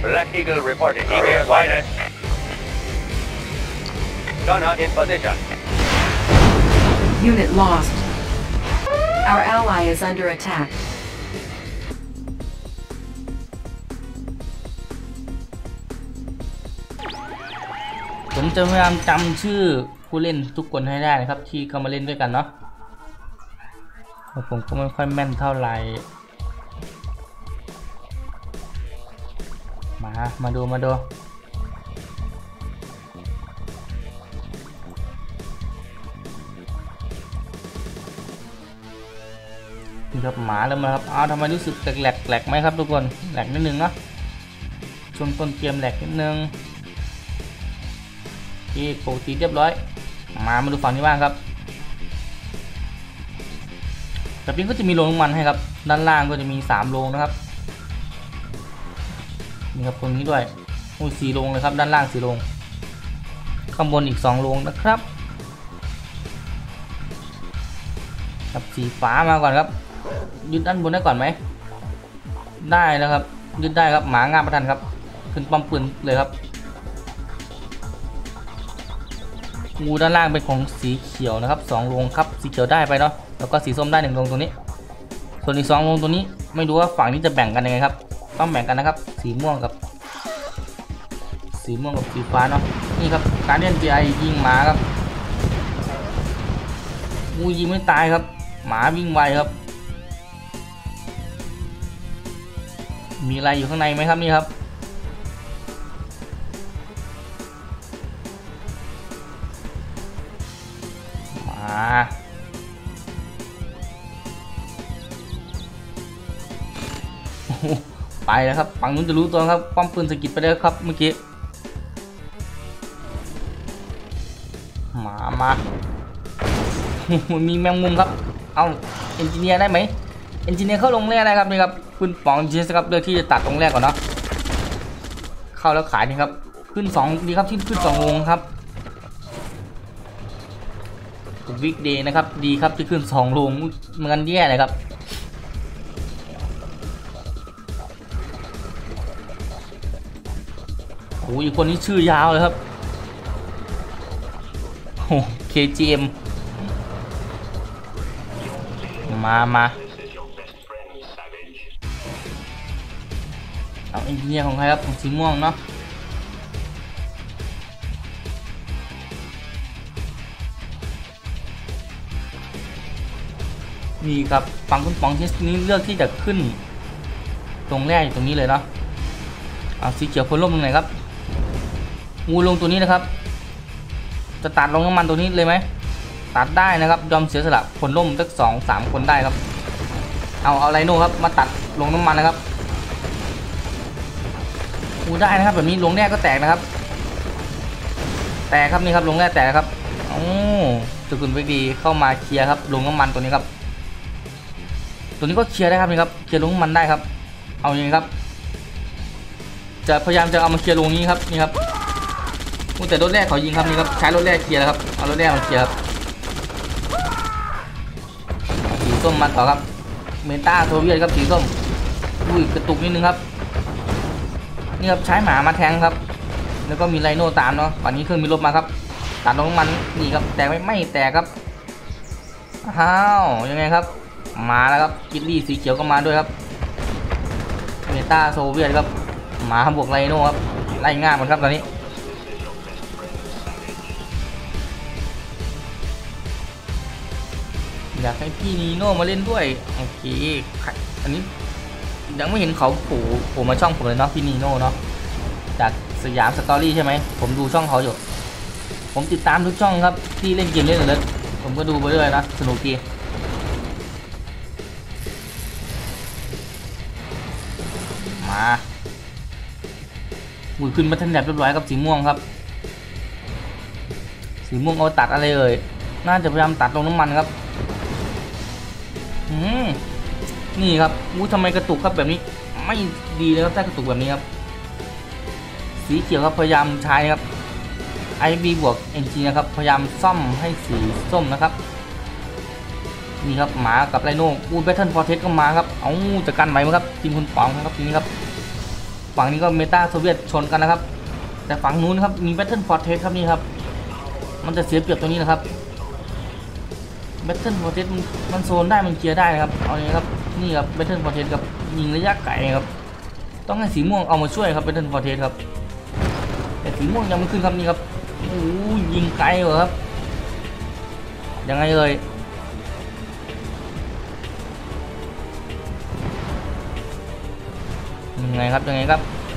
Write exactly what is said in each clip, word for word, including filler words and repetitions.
Black Eagle reported. Eagle widened. Gunner in position. Unit lost. Our ally is under attack. ผมจะพยายามจำชื่อผู้เล่นทุกคนให้ได้นะครับที่เข้ามาเล่นด้วยกันเนาะผมก็ไม่ค่อยแม่นเท่าไหร่มามาดูมาดูนี่ครับหมาแล้วมาครับอ้าวทำไมรู้สึกแหลกแหลกไหมครับทุกคนแหลกนิดนึงเนาะช่วงต้นเกมแหลกนิดนึงที่ปกติเรียบร้อยมามาดูฝั่งนี้บ้างครับแต่เพียงก็จะมีโรงน้ำมันให้ครับด้านล่างก็จะมีสามโรงนะครับนี่ครับตรงนี้ด้วยโอ้ยสี่โรงเลยครับด้านล่างสี่โรงข้างบนอีกสองโรงนะครับครับสีฟ้ามาก่อนครับยึดด้านบนได้ก่อนไหมได้แล้วครับยึดได้ครับหมางามประทันครับขึ้นป้อมปืนเลยครับงูด้านล่างเป็นของสีเขียวนะครับสองโรงครับสีเขียวได้ไปเนาะแล้วก็สีส้มได้หนึ่งโรงตรงนี้ส่วนอีกสองโรงตรงนี้ไม่รู้ว่าฝั่งนี้จะแบ่งกันยังไงครับต้องแบ่งกันนะครับสีม่วงกับสีม่วงกับสีฟ้าเนาะนี่ครับการเล่น จี ไอ ยิงหมาครับงูยิงไม่ตายครับหมาวิ่งไวครับมีอะไรอยู่ข้างในไหมครับนี่ครับมาไปแล้วครับฝั่งนู้นจะรู้ตัวครับป้อมปืนสกิดไปแล้วครับเมื่อกี้มามามีแมงมุมครับเอาเอนจิเนียร์ได้ไหมเอนจิเนียร์เข้าลงแรกได้ครับนี่ครับคุณป๋องจีสครับเลือกที่จะตัดตรงแรกก่อนเนาะเข้าแล้วขายนี่ครับขึ้นสองดีครับที่ขึ้นสองวงครับวิกเดย์นะครับดีครับที่ขึ้นสองโรงเหมือนกันแย่เลยครับโอ้ยคนนี้ชื่อยาวเลยครับโอ้ เค จี เอ็ม มามาเอาเอนจิเนียร์ของใครครับของสีม่วงเนาะนี่ครับฝั่งคุณป๋องที่นี้เลือกที่จะขึ้นตรงแรกอยู่ตรงนี้เลยเนาะเอาสีเขียวพ้นร่มตรงไหนครับงูลงตัวนี้นะครับจะตัดลงน้ำมันตัวนี้เลยไหมตัดได้นะครับยอมเสียสละพ้นร่มสักสองสามคนได้ครับเอาเอาไรโน่ครับมาตัดลงน้ำมันนะครับงูได้นะครับแบบนี้ลงแรกก็แตกนะครับแตกครับนี่ครับลงแรกแตกครับโอ้จุกุนไปดีเข้ามาเคลียร์ครับลงน้ำมันตัวนี้ครับตัวนี้ก็เคลียร์ได้ครับนี่ครับเคลียร์ลงน้ำมันได้ครับเอาอย่างนี้ครับจะพยายามจะเอามาเคลียร์ลงนี้ครับนี่ครับแต่รถแรกเขายิงครับนี่ครับใช้รถแรกเคลียร์แล้วครับเอารถแรกมาเคลียร์ครับสีส้มมาต่อครับเมตาโซเวียตครับสีส้มอุ้ยกระตุกนิดนึงครับนี่ครับใช้หมามาแทงครับแล้วก็มีไลโน่ตามเนาะฝั่งนี้เครื่องมีรถมาครับตัดลงมันนี่ครับแตกไม่ไม่แตกครับอ้าวยังไงครับมาแล้วครับกิลลี่สีเขียวก็มาด้วยครับเมตาโซเวียตครับหมาบวกไลโน่ครับไล่ง่ายหมดครับตอนนี้อยากให้พี่นีโน่มาเล่นด้วยโอเคอันนี้ยังไม่เห็นเขาโผล่โผล่มาช่องผมเลยเนาะพี่นีโน่เนาะจากสยามสตอรี่ใช่ไหมผมดูช่องเขาอยู่ผมติดตามทุกช่องครับที่เล่นเกมเล่นเลยผมก็ดูไปด้วยนะสนุกดีมาอุ้ยขึ้นมาทันแดดเรียบร้อยกับสีม่วงครับสีม่วงเอาตัดอะไรเอ่ยน่าจะพยายามตัดลงน้ำมันครับอืมนี่ครับอู้ทำไมกระตุกครับแบบนี้ไม่ดีเลยครับถ้ากระตุกแบบนี้ครับสีเขียวครับพยายามใช้ครับ ไอ บี บวก เอ็น จี นะครับพยายามซ่อมให้สีส้มนะครับนี่ครับหมากับไลโน่อู้แบทเทิลฟอร์เทสก็มาครับเอาจะกันไหวไหมครับทีมคุณป๋องครับทีนี้ครับฝั่งนี้ก็เมตาโซเวียตชนกันนะครับแต่ฝั่งนู้นครับมีแบทเทิลฟอร์เทสครับนี่ครับมันจะเสียเปรียบตรงนี้นะครับแบทเทิลฟอร์เทสมันโซนได้มันเคลียร์ได้นะครับเอาอย่างนี้ครับนี่ครับแบทเทิลฟอร์เทสกับยิงระยะไกลครับต้องให้สีม่วงเอามาช่วยครับแบทเทิลฟอร์เทสครับแต่สีม่วงยังไม่ขึ้นครับนี่ครับโอ้ยิงไกลเหรอครับยังไงเลยยังไงครับยังไงครับ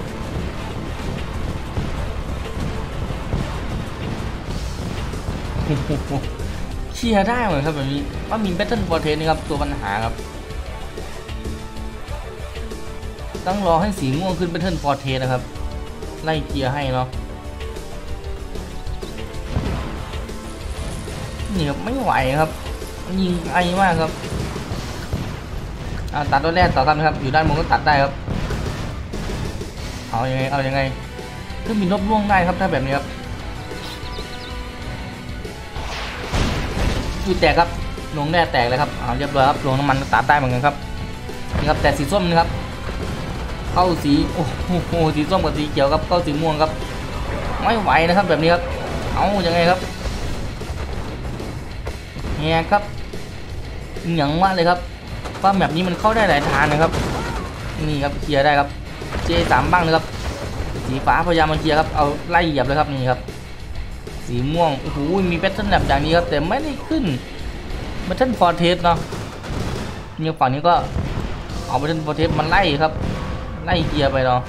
เคลียร์ได้เหมือนครับแบบนี้ว่ามีแบทเทิลฟอร์เทสนี่ครับตัวปัญหาครับต้องรอให้สีม่วงขึ้นแบทเทิลฟอร์เทสนะครับไล่เคลียร์ให้เนาะนี่ครับไม่ไหวครับยิงไกลมากครับตัดตัวแรกต่อครับนะครับอยู่ด้านบนก็ตัดได้ครับเอายังไงเอายังไงขึ้นบินลบล่วงได้ครับถ้าแบบนี้ครับจุดแตกครับลงแร่แตกเลยครับเอาเรียบร้อยครับลงน้ำมันตัดได้เหมือนกันครับนี่ครับแต่สีส้มนะครับเข้าสีโอ้โหสีส้มกับสีเขียวครับเข้าสีม่วงครับไม่ไหวนะครับแบบนี้ครับเอายังไงครับแหกครับอย่างว่าเลยครับว่าแบบนี้มันเข้าได้หลายทางนะครับนี่ครับเคลียร์ได้ครับเจสามบ้างนะครับสีฟ้าพยายามมาเคลียร์ครับเอาไล่เหยียบเลยครับนี่ครับสีม่วงโอ้โหมีแพทเทิร์นแบบอย่างนี้ครับแต่ไม่ได้ขึ้นแพทเทิร์นฟอร์เทสเนาะนี่ฝั่งนี้ก็เอาแพทเทิร์นฟอร์เทสมันไล่ครับไล่เคลียร์ไปเนาะ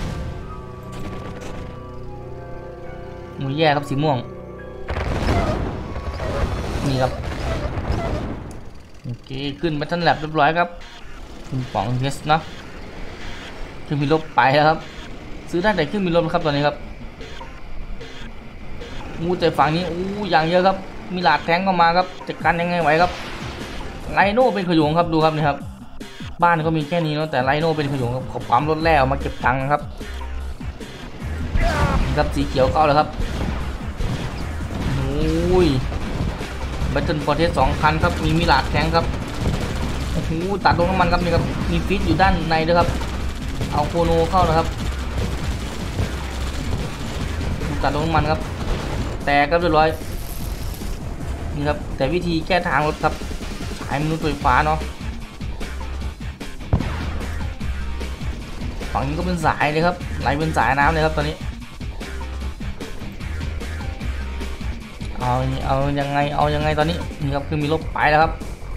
มือแย่ครับสีม่วงนี่ครับโอเคขึ้นแพทเทิร์นแลบเรียบร้อยครับคุณป๋องเทสเนาะขึ้นมีลบไปแล้วครับซื้อได้แต่ขึ้นมีลบครับตอนนี้ครับงูแต่ฝั่งนี้อู้อย่างเยอะครับมีหลาดแทงเข้ามาครับจัดการยังไงไหวครับไลโน่เป็นขยงครับดูครับนี่ครับบ้านก็มีแค่นี้เนาะแต่ไลโน่เป็นขยงครับขอปั๊มรถแล้วมาเก็บตังค์นะครับครับสีเขียวเข้าแล้วครับโอ้ยแบตเทิลฟอร์เทสสองคันครับมีมีหลาดแทงครับโอ้โหตัดลงน้ำมันครับนี่ครับมีฟิตอยู่ด้านในด้วยครับเอาโคโนเข้านะครับตัดลงน้ำมันครับแตกครับเรียบร้อยนี่ครับแต่วิธีแก้ทางรถครับใช้มนุษย์ไฟฟ้าเนาะฝั่งนี้ก็เป็นสายเลยครับไหลเป็นสายน้ำเลยครับตอนนี้เอาเอายังไงเอายังไงตอนนี้นี่ครับคือมีลบไปแล้วครับ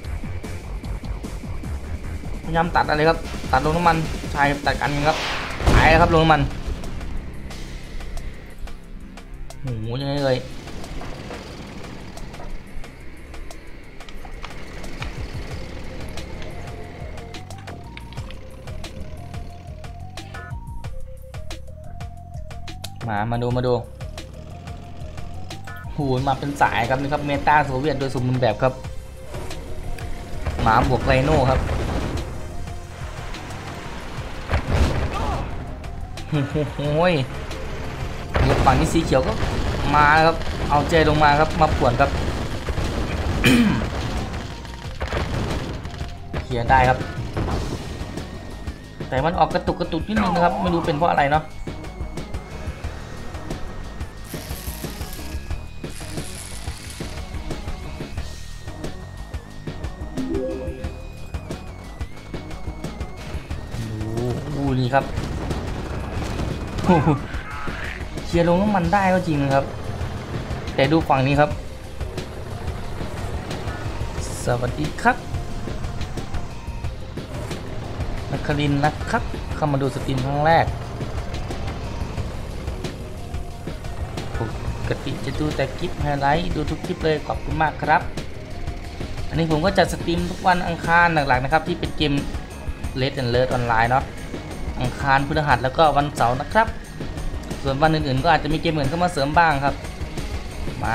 พยายามตัดอะไรครับตัดลงน้ำมันใช่ตัดกันครับไปแล้วครับลงน้ำมันโอ้โหยังไงเลยมามาดูมาดูหูมาเป็นสายครับนี่ครับเมตาโซเวียตโดยสมบูรณ์แบบครับหมาบวกไลโน่ครับโอ้ยฝั่งนี้สีเขียวก็มาครับเอาเจลงมาครับมาป่วนครับ เคลียร์ได้ครับแต่มันออกกระตุกกระตุกนิดนึงนะครับไม่รู้เป็นเพราะอะไรเนาะดูนี่ครับเคลียร์ลงน้ำมันได้ก็จริงนะครับแต่ดูฝั่งนี้ครับสวัสดีครับนักครินนะครับเข้ามาดูสตรีมครั้งแรกปกติจะดูแต่คลิปไฮไลท์ดูทุกคลิปเลยขอบคุณมากครับอันนี้ผมก็จะสตรีมทุกวันอังคารหลักๆนะครับที่เป็นเกม Red Alert ออนไลน์เนาะอังคารพฤหัสแล้วก็วันเสาร์นะครับส่วนวันอื่นๆก็อาจจะมีเกมอื่นเข้ามาเสริมบ้างครับมา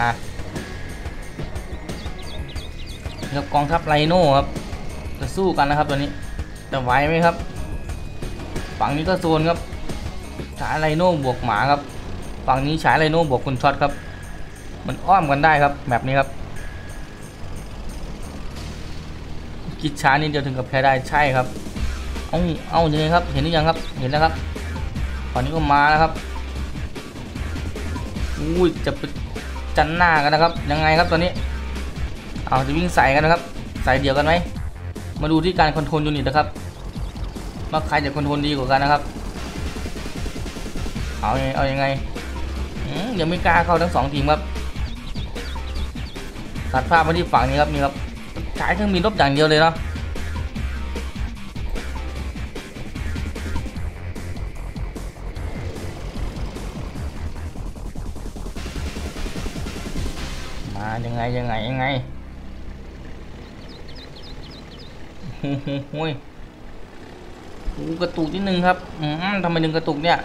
ครับกองทัพไลโน่ครับจะสู้กันนะครับตัวนี้จะไหวไหมครับฝั่งนี้ก็โซนครับฉายไลโน่บวกหมาครับฝั่งนี้ฉายไลโน่บวกคนช็อตครับมันอ้อมกันได้ครับแบบนี้ครับคิดช้านิดเดียวถึงกับแพ้ได้ใช่ครับเอาเอาอย่างไงครับเห็นหรือยังครับเห็นแล้วครับฝั่งนี้ก็มาแล้วครับอุ้ยจะไปจันหน้ากันนะครับยังไงครับตอนนี้เอาจะวิ่งใส่กันนะครับใส่เดียวกันไหมมาดูที่การคอนโทรลยูนิตนะครับว่าใครจะคอนโทรลดีกว่ากันนะครับเอาไงเอายังไงยังไม่กล้าเข้าทั้งสองทีมครับตัดภาพมาที่ฝั่งนี้ครับนี่ครับใช้เครื่องบินรบอย่างเดียวเลยเนาะมายังไงยังไงยังไงโอ้โหโอ้ยกระตุกนิดนึงครับอืมทำไมดึงกระตุกเนี่ย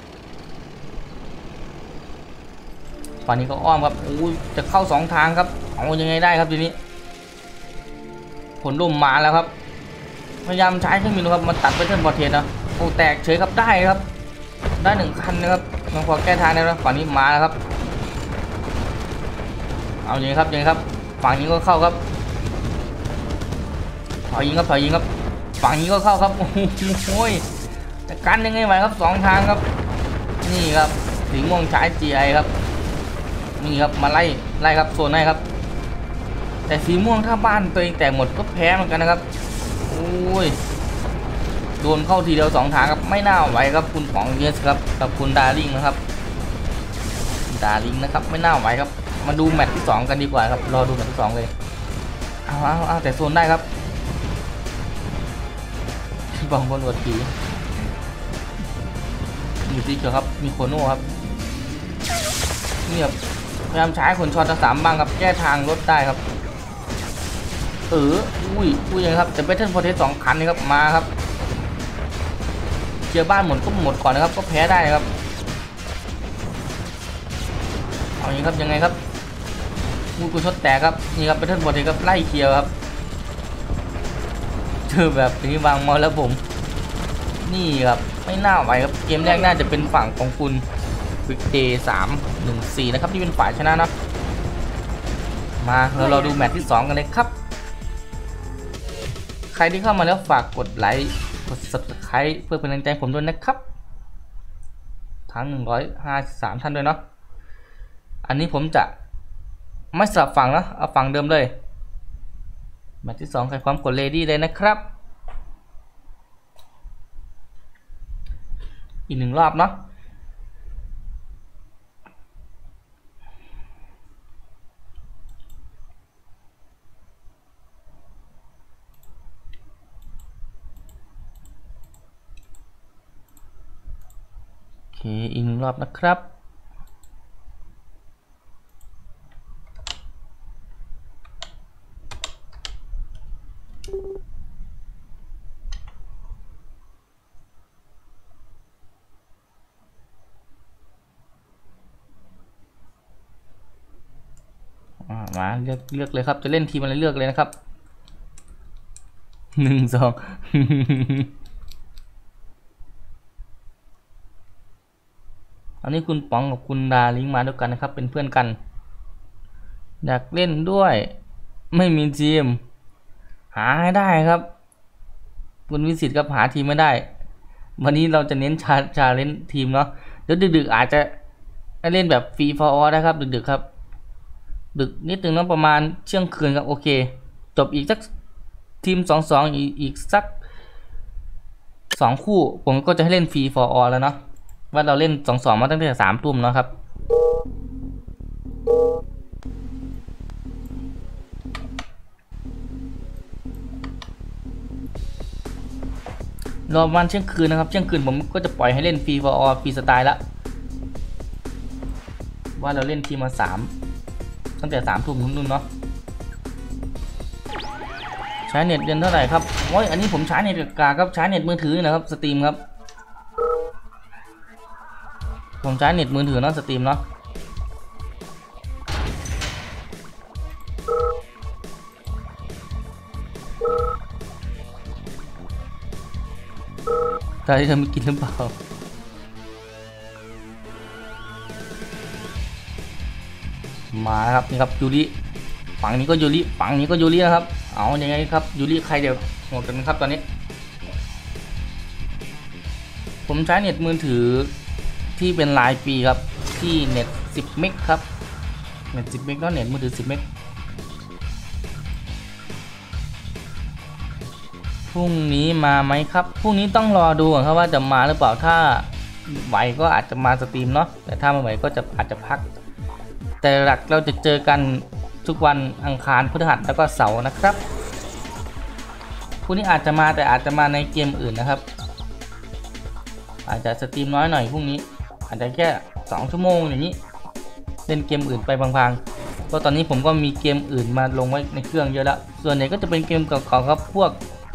ฝั่งนี้ก็อ้อมครับโอ้ยจะเข้าสองทางครับเอายังไงได้ครับทีนี้ผลร่มมาแล้วครับพยายามใช้เครื่องบินครับมันตัดไปเทิร์นพอเทนนะโอ้แตกเฉยครับได้ครับได้หนึ่งคันนะครับมันพอแก้ทางได้แล้วฝั่งนี้มาแล้วครับเอาอย่างนี้ครับอย่างนี้ครับฝั่งนี้ก็เข้าครับถอยยิงครับถอยยิงครับฝั่งนี้ก็เข้าครับโอ้โหแต่กันยังไงไหวครับสองทางครับนี่ครับสีม่วงใช้ จี ไอ ครับนี่ครับมาไล่ไล่ครับโซนให้ครับแต่สีม่วงถ้าบ้านตัวเองแตกหมดก็แพ้เหมือนกันนะครับโอ้ยโดนเข้าทีเดียวสองทางครับไม่น่าไหวครับคุณป๋องเยสครับกับคุณดาริ่งนะครับดาริ่งนะครับไม่น่าไหวครับมาดูแมตช์ที่สองกันดีกว่าครับรอดูแมตช์ที่สองเลยเอาเอาเอาแต่โซนได้ครับพี่ป๋องบนหัวผีอยู่ที่เขียวครับมีโคโน่ครับนี่ครับพยายามใช้ขนช็อตสามบ้างครับแก้ทางรถได้ครับเอออุ้ยอุ้ยยังครับแต่เบทเทิลโพเทสสองคันนี่ครับมาครับเชียร์บ้านหมดก็หมดก่อนนะครับก็แพ้ได้ครับเอาอย่างนี้ครับยังไงครับมูกูช็อตแตกครับนี่ครับเบทเทิลโพเทสครับไล่เคลียร์ครับเจอแบบนี้วางมอแล้วผมนี่ครับไม่น่าไหวครับเกมแรกน่าจะเป็นฝั่งของคุณวิกเดย์สามหนึ่งสี่นะครับที่เป็นฝ่ายชนะนะมาเราเราดูแมตช์ที่สองกันเลยครับใครที่เข้ามาแล้วฝากกดไลค์กด ซับสไครบ์ เพื่อเป็นกำลังใจผมด้วยนะครับทั้งหนึ่งร้อยห้าสิบสามท่านด้วยเนาะอันนี้ผมจะไม่สลับฝั่งนะเอาฝั่งเดิมเลยแมตช์ที่สองใครพร้อมกดเลดี้เลยนะครับอีกหนึ่งรอบเนาะโอเคอีกหนึ่งรอบนะครับมาเลือกเลือกเลยครับจะเล่นทีมอะไรเลือกเลยนะครับหนึ่งสองอันนี้คุณป๋องกับคุณดาลิงมาด้วยกันนะครับเป็นเพื่อนกันอยากเล่นด้วยไม่มีทีมหาให้ได้ครับคุณวิสิตครับหาทีมไม่ได้วันนี้เราจะเน้นชาชาเล่นทีมเนาะเดี๋ยวดึกๆอาจจะเล่นแบบฟรีฟอร์ออนะครับดึกๆครับดึกนิดนึงนะประมาณเที่ยงคืนครับโอเคจบอีกสักทีมสองสองอีกอีกสักสองคู่ผมก็จะให้เล่นฟรีฟอร์ออแล้วเนาะว่าเราเล่นสองสองมาตั้งแต่สามทุ่มเนาะครับรอวันเที่ยงคืนนะครับเที่ยงคืนผมก็จะปล่อยให้เล่นฟรีฟอร์ออฟรีสไตล์ละว่าเราเล่นทีมมาสามตั้งแต่สามทุ่มนู่นเนาะใช้เน็ตเดือนเท่าไหร่ครับโอ้ยอันนี้ผมใช้เน็ตกาครับใช้เน็ตมือถือนะครับสตรีมครับผมใช้เน็ตมือถือเนาะสตรีมเนาะตอนที่เธอไม่กินหรือเปล่ามาครับนี่ครับยูริฝั่งนี้ก็ยูริฝั่งนี้ก็ยูรินะครับเอาอย่างไงครับยูริใครเดี๋ยวหมดกันครับตอนนี้ผมใช้เน็ตมือถือที่เป็นรายปีครับที่เน็ตสิบเมกครับเน็ตสิบเมกแล้วเน็ตมือถือสิบเมกพรุ่งนี้มาไหมครับพรุ่งนี้ต้องรอดูก่อนครับว่าจะมาหรือเปล่าถ้าไหวก็อาจจะมาสตรีมเนาะแต่ถ้าไม่ไหวก็จะอาจจะพักแต่หลักเราจะเจอกันทุกวันอังคารพฤหัสแล้วก็เสาร์นะครับพรุ่งนี้อาจจะมาแต่อาจจะมาในเกมอื่นนะครับอาจจะสตรีมน้อยหน่อยพรุ่งนี้อาจจะแค่สองชั่วโมงอย่างนี้เล่นเกมอื่นไปพังๆเพราะตอนนี้ผมก็มีเกมอื่นมาลงไว้ในเครื่องเยอะแล้วส่วนใหญ่ก็จะเป็นเกมเก่าๆครับพวก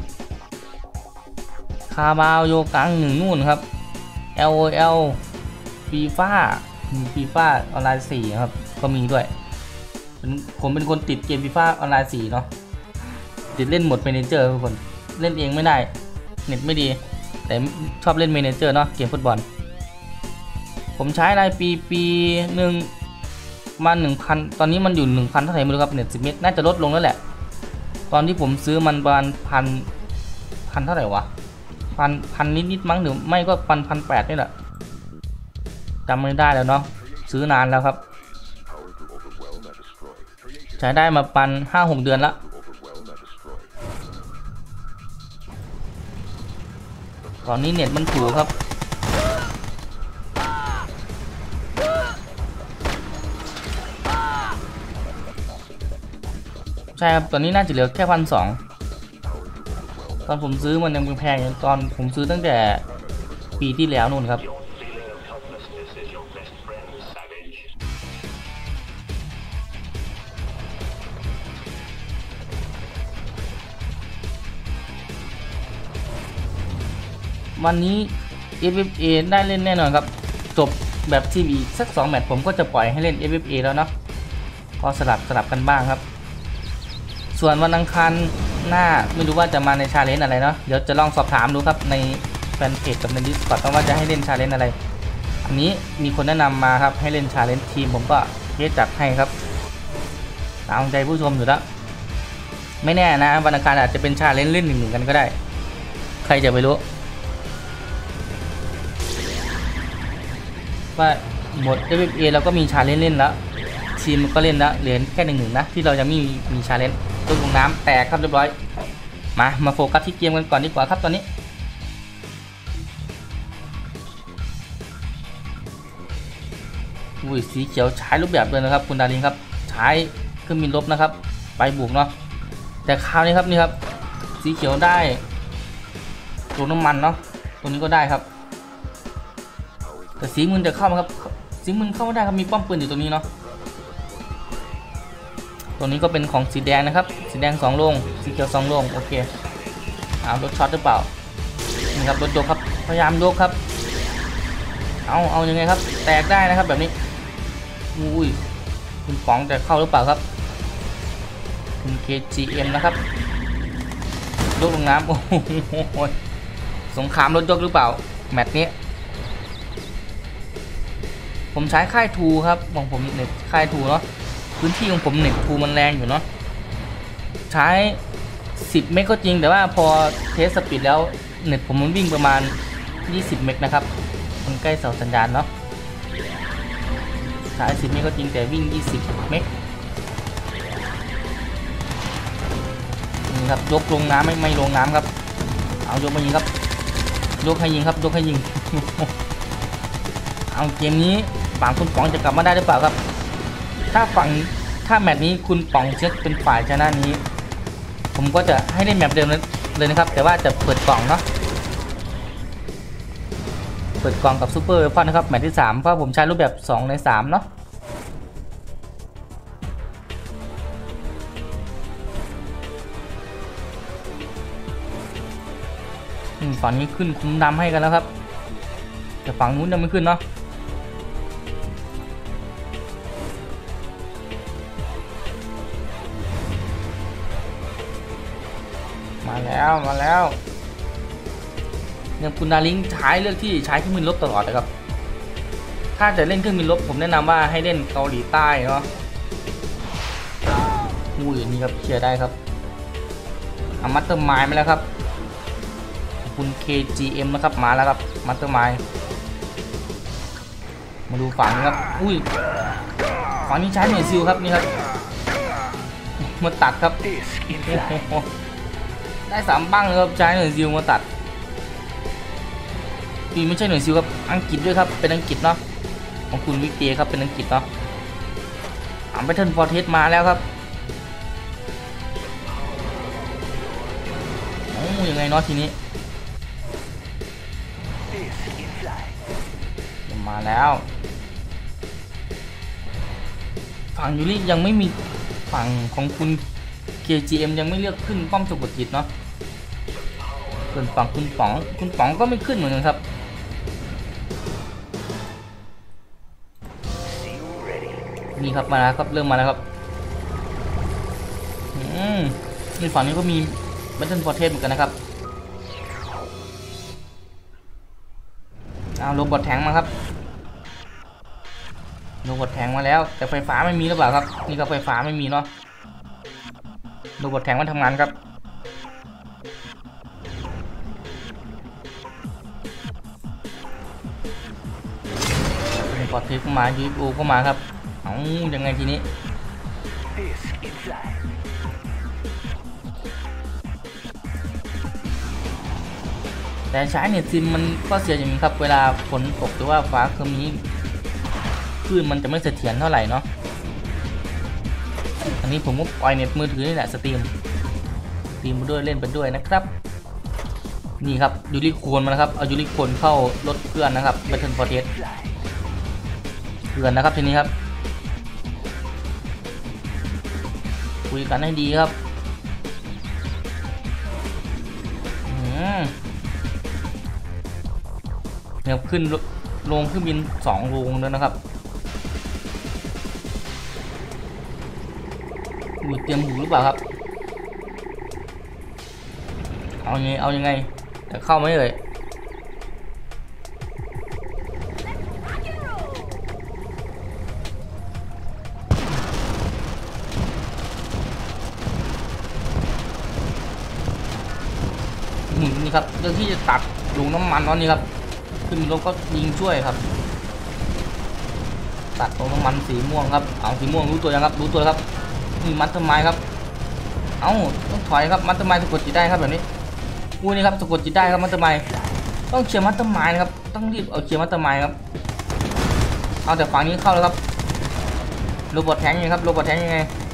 คาบาวโยกังหนึ่งนู่นครับ แอล โอ แอล ฟีฟ่ามีฟีฟ่าออนไลน์สี่ครับก็มีด้วยผมเป็นคนติดเกมฟีฟ่าออนไลน์สี่เนาะติดเล่นหมดเมเนเจอร์ทุกคนเล่นเองไม่ได้เน็ตไม่ดีแต่ชอบเล่นเมเนเจอร์เนาะเกมฟุตบอลผมใช้รายปีปีหนึ่งมาหนึ่งพันตอนนี้มันอยู่หนึ่งพันเท่าไหร่ไม่รู้ครับเน็ตสิบเมกน่าจะลดลงแล้วแหละตอนที่ผมซื้อมันประมาณพันพันเท่าไหร่วะพันพันนิดนิดมั้งหรือไม่ก็พันพันแปดนี่แหละจำไม่ได้แล้วเนาะซื้อนานแล้วครับใช้ได้มาปันห้าหกเดือนละตอนนี้เน็ตมันถูกครับใช่ครับตอนนี้น่าจะเหลือแค่พันสองตอนผมซื้อมันยังแพงอย่างตอนผมซื้อตั้งแต่ปีที่แล้วนู่นครับวันนี้ เอฟ เอฟ เอ ได้เล่นแน่นอนครับจบแบบทีมอีกสักสองแมตช์ผมก็จะปล่อยให้เล่น เอฟ เอฟ เอ แล้วเนาะก็สลับสลับกันบ้างครับส่วนวันอังคารหน้าไม่รู้ว่าจะมาในชาเลนจ์อะไรเนาะเดี๋ยวจะลองสอบถามดูครับในแฟนเพจกับใน Discord ว่าจะให้เล่นชาเลนจ์อะไรอันนี้มีคนแนะนำมาครับให้เล่นชาเลนจ์ทีมผมก็เทสจัดให้ครับตามใจผู้ชมอยู่แล้วไม่แน่นะวันอังคารอาจจะเป็นชาเลนจ์เล่นหนึ่งหนึ่งกันก็ได้ใครจะไปรู้ว่าหมด เอฟ เอฟ เอ เราก็มีชาเลนจ์เล่นแล้วทีมก็เล่นแล้วเหลือแค่หนึ่งหนึ่งนะที่เรายังไม่มีมีชาเลนจ์ตัวลงน้ำแตกครับเรียบร้อยมามาโฟกัสที่เกมกันก่อนดีกว่าครับตอนนี้อุ้ยสีเขียวใช้รูปแบบเลยนะครับคุณดารินครับใช้เครื่องบินลบนะครับไปบุกเนาะแต่คราวนี้ครับนี่ครับสีเขียวได้ตัวน้ำมันเนาะตัวนี้ก็ได้ครับแต่สีมึนจะเข้ามาครับสีมึนเข้าไม่ได้ครับมีป้อมปืนอยู่ตรงนี้เนาะตัวนี้ก็เป็นของสีแดงนะครับสีแดงสองโลงสีเขียวสองโลงโอเคเอารถช็อตหรือเปล่านี่ครับรถยกครับพยายามยกครับเอาเอายังไงครับแตกได้นะครับแบบนี้อุ้ยคุณป๋องจะเข้าหรือเปล่าครับคุณ เค จี เอ็ม นะครับยกลงน้ำโอ้โหสงครามรถยกหรือเปล่าแมตช์นี้ผมใช้ค่ายทูครับของผมเน็ตค่ายทูเนาะพื้นที่ของผมเน็ตทูมันแรงอยู่เนาะใช้สิบเมกก็จริงแต่ว่าพอเทสสปีดแล้วเน็ตผมมันวิ่งประมาณยี่สิบเมกนะครับมันใกล้เสาสัญญาณเนาะใช้สิบเมกก็จริงแต่วิ่งยี่สิบเมกนี่ครับยกลงน้ำไม่ไม่ลงน้ำครับเอายกมายิงครับยกให้ยิงครับยกให้ยิงเอาเกมนี้ฝั่งคุณป๋องจะกลับมาได้หรือเปล่าครับถ้าฝั่งถ้าแมตช์นี้คุณป๋องเช็คเป็นฝ่ายชนะนี้ผมก็จะให้เล่นแมตช์เดิมเลยนะครับแต่ว่าจะเปิดกล่องเนาะเปิดกล่องกับซูเปอร์เวฟอนนะครับแมตช์ที่สามเพราะผมใช้รูปแบบสองในสามเนาะฝั่งนี้ขึ้นคุ้มนำให้กันแล้วครับแต่ฝั่งนู้นยังไม่ขึ้นเนาะมาแล้วมาแล้วเนี่ยคุณดาริงใช้เลือกที่ใช้เครื่องบินลบตลอดนะครับถ้าจะเล่นเครื่องบินลบผมแนะนำว่าให้เล่นเกาหลีใต้เนาะอุ้ยนี่ครับเคลียร์ได้ครับเอามัตเตอร์ไมล์มาแล้วครับคุณ เค จี เอ็ม นะครับมาแล้วครับมัตเตอร์ไมล์มาดูฝั่งนี้ครับอุ้ยฝั่งนี้ใช้หน่วยซิลครับนี่ครับมาตัดครับได้สามบังเลยครับใช้หน่วยซิลมาตัดปีไม่ใช่หน่วยซิลครับอังกฤษด้วยครับเป็นอังกฤษเนาะของคุณวิกเตียครับเป็นอังกฤษเนาะอ่าแบทเทิลฟอร์เทสมาแล้วครับโอ้ยังไงเนาะทีนี้มาแล้วฝั่งยูริยังไม่มีฝั่งของคุณ เค จี เอ็ม ยังไม่เลือกขึ้นป้อมสะกดจิตเนาะส่วนฝั่งคุณป๋องคุณป๋องก็ไม่ขึ้นเหมือนกันครับนี่ครับมาแล้วครับเริ่มมาแล้วครับอืมนี่ฝั่งนี้ก็มี Battle Fortress เหมือนกันนะครับเอาโรบอทแทงมาครับโรบอทแทงมาแล้วแต่ไฟฟ้าไม่มีหรือเปล่าครับนี่ก็ไฟฟ้าไม่มีเนาะโรบอทแทงมันทำงานครับพอเทปมา ยู เอฟ โอ ก็มาครับเอายังไงทีนี้แต่ใช้เน็ตซิมมันก็เสียอย่างนี้ครับเวลาฝนตกหรือว่าฟ้าคืนนี้คลื่นมันจะไม่เสถียรเท่าไหร่เนาะอันนี้ผมก็ปล่อยเน็ตมือถือนี่แหละสตรีมสตรีมไปด้วยเล่นไปด้วยนะครับนี่ครับยูริโคนมาแล้วครับเอายูริโคนเข้ารถเพื่อนนะครับ Battle Fortress เพื่อนนะครับทีนี้ครับคุยกันให้ดีครับเดี๋ยวขึ้นลงเครื่องบินสองโรงแล้วนะครับอุ้ยเตรียมหูหรือเปล่าครับเอาไงเอายังไงจะเข้าไหมเอ่ยนี่ครับเรื่องที่จะตัดลุงน้ำมันตอนนี้ครับขึ้นรถก็ยิงช่วยครับตัดตรงน้ำมันสีม่วงครับเอาสีม่วงรู้ตัวยังครับรู้ตัวครับนี่มัดต้นไม้ครับเอ้าต้องถอยครับมัดต้นไม้สะกดจิตได้ครับแบบนี้อู้นี่ครับสะกดจิตได้ครับมัดต้นไม้ต้องเคลียร์มัดต้นไม้นะครับต้องรีบเอาเคลียร์มัดต้นไม้ครับเอาแต่ฝั่งนี้เข้าแล้วครับโรบอทแทงยังไงครับโรบอทแทงยังไง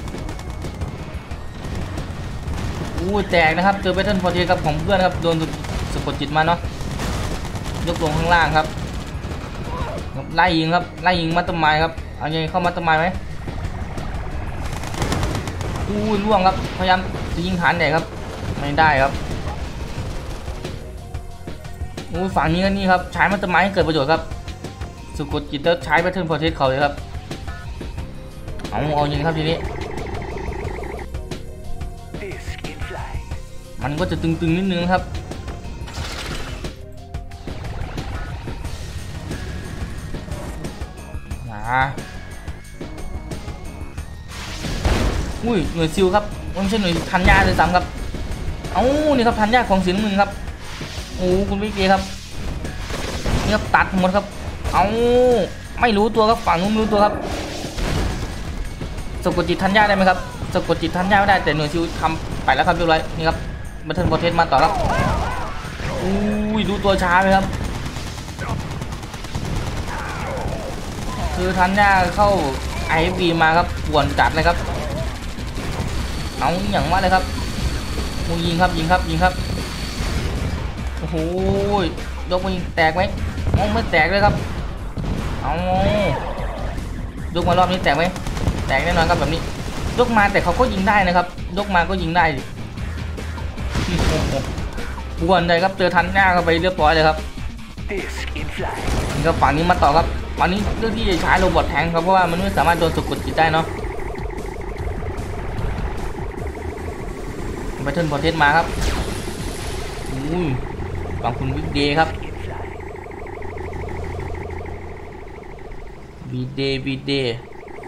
อู้แตกนะครับเจอ Battle Fortress ครับของเพื่อนครับโดนสะกดจิตมาเนาะยกลงข้างล่างครับไล่ยิงครับไล่ยิงมัดต้นไม้ครับเอาไงเข้ามัดต้นไม้ไหมอู้ล่วงครับพยายามจะยิงฐานใหญ่ครับไม่ได้ครับอู้ฝั่งนี้ก็นี่ครับใช้มัดต้นไม้ให้เกิดประโยชน์ครับสะกดจิตแล้วใช้ Battle Fortress เขาเลยครับเอาเอายิงครับทีนี้มันก็จะตึงๆนิดนึงครับอุ้ยหน่วยซิลครับไม่ใช่หน่วยทันยาเลยซ้ำครับเอ้านี่ครับทันยาของสีน้ำเงินครับโอ้คุณวิกเกครับนี่ครับตัดหมดครับเอ้าไม่รู้ตัวครับฝั่งนู้นไม่รู้ตัวครับสะกดจิตทันยาได้ไหมครับสะกดจิตทันยาไม่ได้แต่หน่วยซิลทำไปแล้วครับเรียบร้อยนี่ครับBattle Fortressมาต่อครับอุ้ยดูตัวช้าไหมครับคือทันยาเข้า ไอ เอฟ วี มาครับป่วนจัดเลยครับเอาอย่างว่าเลยครับมูยิงครับยิงครับยิงครับโอ้โหยกมือแตกไหมมองไม่แตกเลยครับเอายกมารอบนี้แตกไหมแตกแน่นอนครับแบบนี้ยกมาแต่เขาก็ยิงได้นะครับยกมาก็ยิงได้ป่วนเลยครับเจอทันหน้าเข้าไปเรียบร้อยเลยครับนี่ก็ฝั่งนี้มาต่อครับฝั่งนี้เรื่องที่จะใช้โรบอทแทงครับเพราะว่ามันไม่สามารถโดนสะกดจิตได้เนาะBattle Fortressมาครับอุ้ยฝั่งคุณวิกเดย์ครับบีเดย์บีเดย์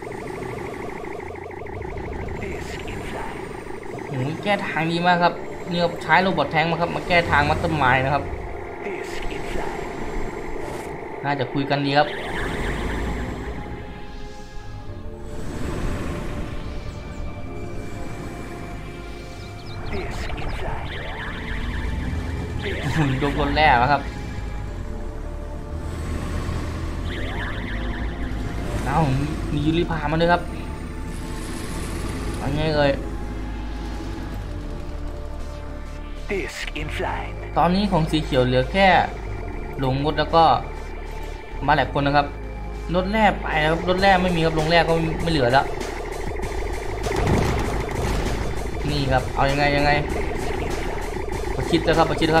โอ้ยแก้ทางดีมากครับนี่ครับใช้โรบอทแทงมาครับมาแก้ทางมัตเตอร์ไมล์นะครับน่าจะคุยกันดีครับหุ่นโดนคนแรกแล้วครับเอ้ามียูริพามาด้วยครับอันนี้เลย Disk in flight. ตอนนี้ของสีเขียวเหลือแค่หลงรถแล้วก็มาหลายคนนะครับรถแรกไปนะครับรถแรกไม่มีครับลงแรกก็ไม่เหลือแล้วนี่ครับเอายังไงยังไงประชิดแล้วครับประชิดครับ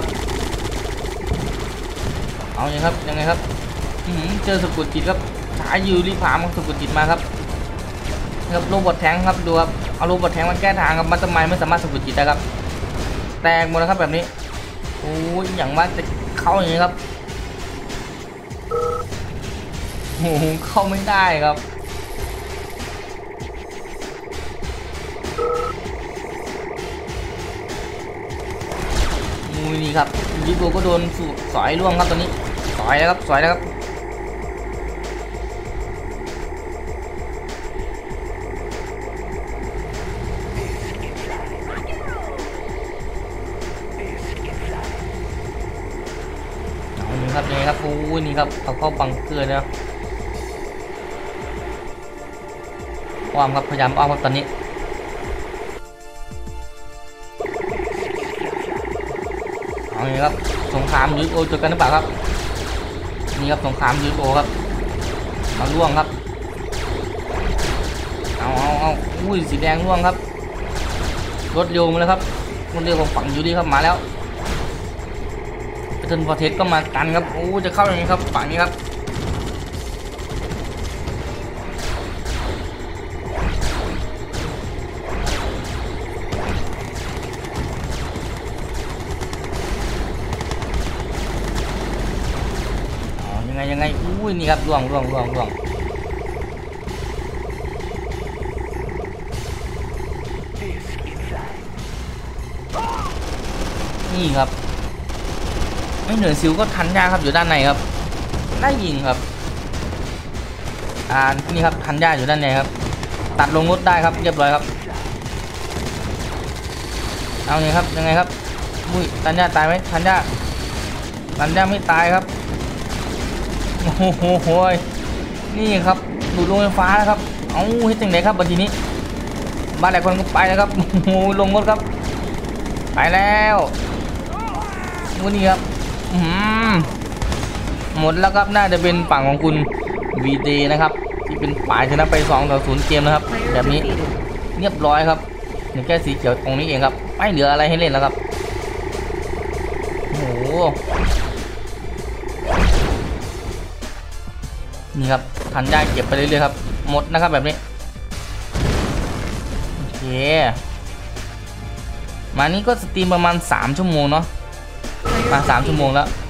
เอายังไงครับยังไงครับเจอสกุลจิตครับสายยูริพามของสกุลจิตมาครับครับโรบอทแทงครับดูครับเอาโรบอทแทงมันแก้ทางครับมันทำไมไม่สามารถสกุลจิตได้ครับแตกหมดแล้วครับแบบนี้โอ้ยอย่างมากจะเข้าอย่างนี้ครับโอ้โหเข้าไม่ได้ครับมูนี่ครับยิโกก็โดนสูสอยร่วงครับตอนนี้สอยแล้วครับสอยแล้วครับครับนี่ครับโอ้ยนี่ครับเอาเข้าบังเกอร์แล้วอ้อมครับพยายามอ้อมครับตอนนี้เอาไงครับสงครามยูโอเจอกันหรือเปล่าครับนี่ครับสงครามยูโอครับมาล่วงครับเอาเอาเอาอุ้ยสีแดงล่วงครับรถเร็วมาแล้วครับรถเร็วของฝั่งยูดีครับมาแล้วเทิร์นพอเทสก็มากันครับโอ้จะเข้าอย่างนี้ครับฝั่งนี้ครับยังไงยังไงอุ้ยนี่ครับล่วงล่วงล่วงล่วงนี่ครับไม่เหนือซิวก็ทันยาครับอยู่ด้านในครับได้ยิงครับอ่านี่ครับทันยาอยู่ด้านในครับตัดลงรถได้ครับเรียบร้อยครับเอาไงครับยังไงครับอุ้ยทันยาตายไหมทันยาทันยาไม่ตายครับโอ้โหโหนี่ครับดูดลงไฟฟ้าแล้วครับเอาเฮ็ดจังไดครับบัดทีนี้บ้านหลายคนก็ไปแล้วครับโอ้โหลงรถครับไปแล้ววันนี้ครับหมดแล้วครับน่าจะเป็นฝั่งของคุณวีเดนะครับที่เป็นฝ่ายชนะไปสองต่อศูนย์เกมนะครับแบบนี้เรียบร้อยครับเหลือแค่สีเขียวตรงนี้เองครับไม่เหลืออะไรให้เล่นแล้วครับโอ้โหนี่ครับทันได้เก็บไปเรื่อยๆครับหมดนะครับแบบนี้โอเคมานี้ก็สตรีมประมาณสามชั่วโมงเนาะมาสามชั่วโมงแล้ว